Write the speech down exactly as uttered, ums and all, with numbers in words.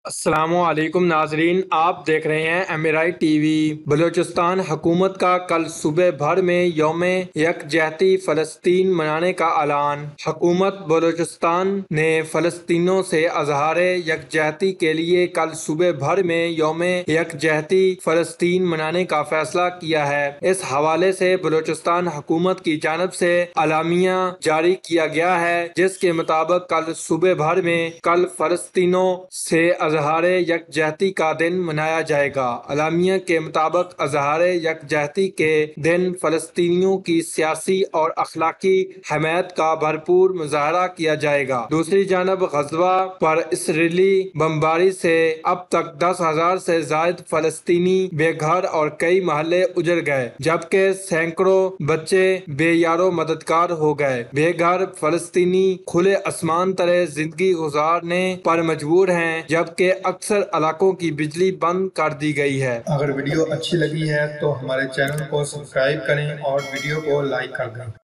السلام علیکم ناظرین، آپ دیکھ رہے ہیں امیرائی ٹی وی۔ بلوچستان حکومت کا کل صوبے بھر میں یوم یکجہتی فلسطین منانے کا اعلان۔ حکومت بلوچستان نے فلسطینیوں سے اظہار یکجہتی کے لیے کل صوبے بھر میں یوم یکجہتی فلسطین منانے کا فیصلہ کیا ہے۔ اس حوالے سے بلوچستان حکومت کی جانب سے اعلامیہ جاری کیا گیا ہے، جس کے مطابق کل صوبے بھر میں کل فلسطینیوں سے اظہار یکجہتی کا دن منایا جائے گا۔ اعلامیہ کے مطابق اظہار یکجہتی کے دن فلسطینیوں کی سیاسی اور اخلاقی حمایت کا بھرپور مظاہرہ کیا جائے گا۔ دوسری جانب غزہ پر اسرائیلی بمباری سے اب تک دس ہزار سے زائد فلسطینی بے گھر اور کئی محلے اجڑ گئے، جبکہ سینکڑوں بچے بے یار و مددگار ہو گئے۔ بے گھر فلسطینی کھلے آسمان تلے زندگی گزارنے پر مجبور ہیں، جبکہ اکثر علاقوں کی بجلی بند کر دی گئی ہے۔ اگر ویڈیو اچھی لگی ہے تو ہمارے چینل کو سبسکرائب کریں اور ویڈیو کو لائک کر دیں۔